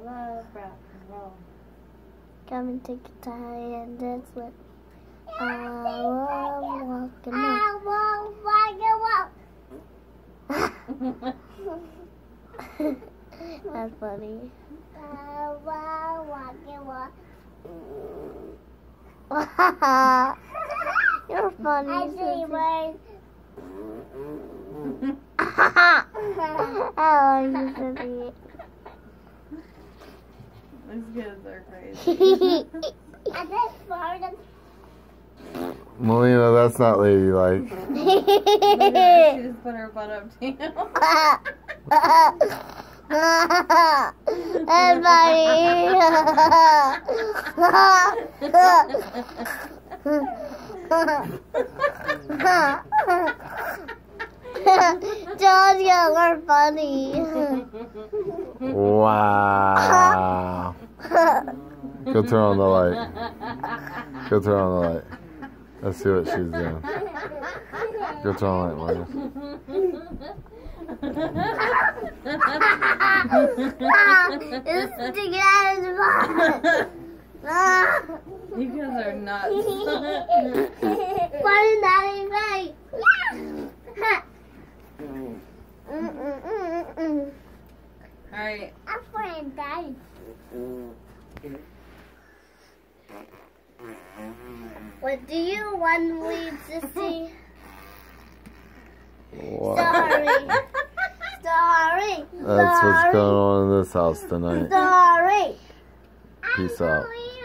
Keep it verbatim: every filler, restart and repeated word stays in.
love rock and roll. Come and take your time and dance with. I love walking on. I love walking on. That's funny. I love walking on. You're funny. I see words. I love you, Sissy. These kids are crazy. I just farted. Melina, that's not ladylike. She just put her butt up to you. That's funny. John's you're funny. Wow. Go turn on the light. Go turn on the light. Let's see what she's doing. Go turn on the light, Marcus. It's sticking out of his mouth. You guys are nuts. What is that in face? Alright. I'm playing Daddy. What do you want me to see? Wow. Sorry. Sorry. That's what's going on in this house tonight. Sorry. Peace I'm out. going